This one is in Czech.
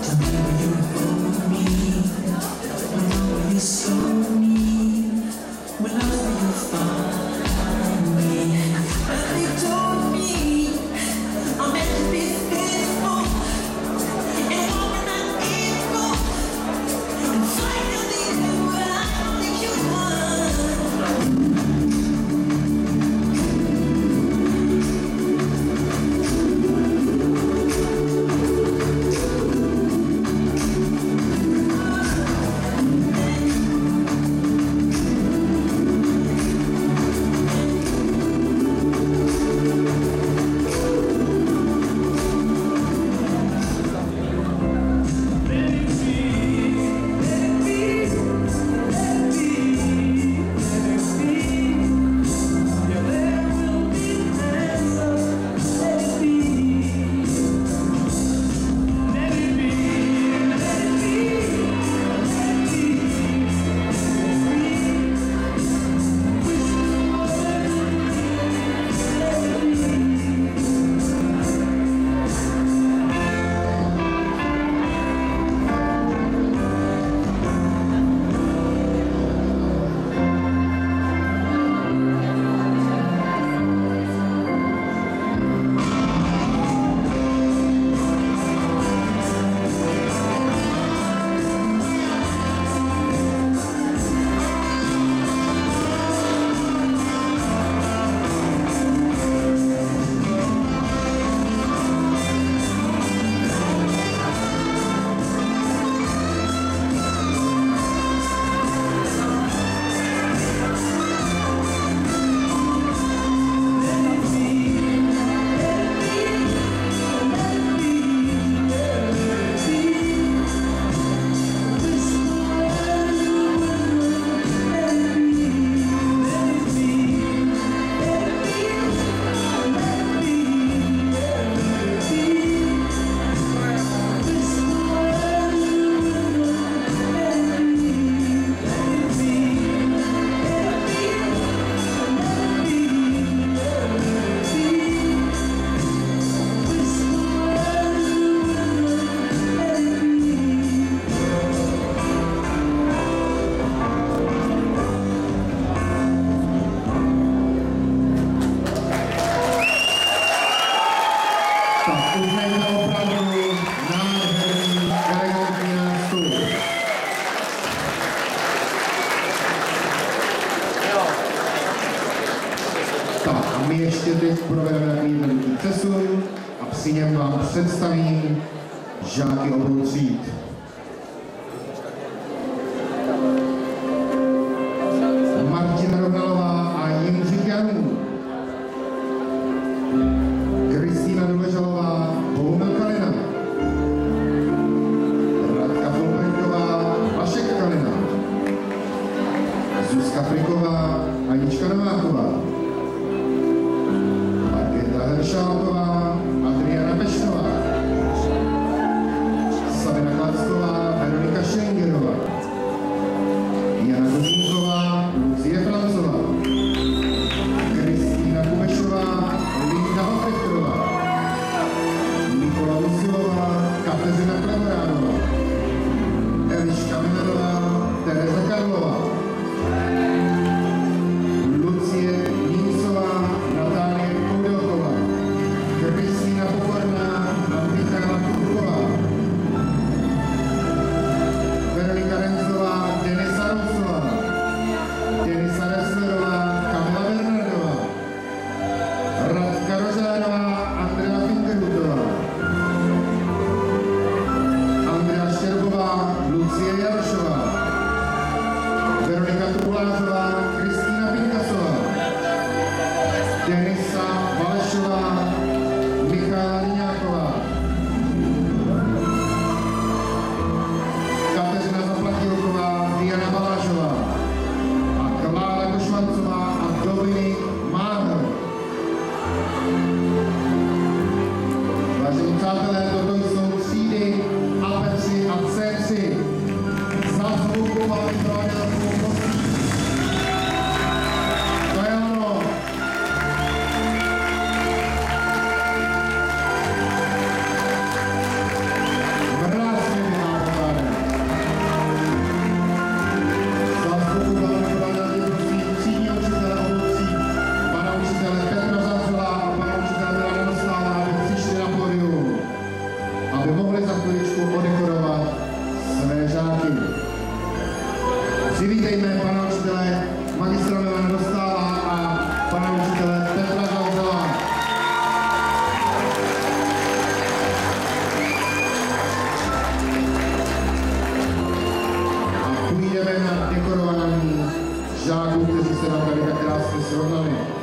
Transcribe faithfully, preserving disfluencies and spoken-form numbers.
ještě teď provedeme takový veliký přesun a při něm vám představím žáky obou tříd. Martina Rogalová a Jindřich Janů, Kristýna Doležalová, Bohumil Kalina, Radka Folpenková, Vašek Kalina, Zuzka Friková, Anička Nováková, Markéta Heršálová, Adriana Peštová, Sabina Klacková, Veronika Šengerová, Jana Domínková, Lucie Francová, Kristýna Kubešová, Linda Hofrechtová, Nikola Musilová, Kateřina Klameránová, Eliška Milerová, Tereza Karlová, Lucie Nímcová, Natálie Koudelková, Kristýna Pokorná a Michala Kurková, Veronika Renzová, Denisa Rousová, Denisa Resslerová, Kamila Bernardová, Radka Rožánová, Andrea Finterhutová, Andrea Štěrbová, Lucie Jarošová, Veronika Truhlářová, Kristýna Pinkasová, Denisa Valešová, Michála Liňáková, Kateřina Zaplatilková, Diana Balášová a Klára Košvancová a Dominik Máhel. Vážení přátelé, toto jsou třídy A P tři a C tři. Zásluhu vám vyzvádělkou postí. To je ono. Vrásně půjdeme na dekorování žáků, kteří se nám tady tak krásně srovnali.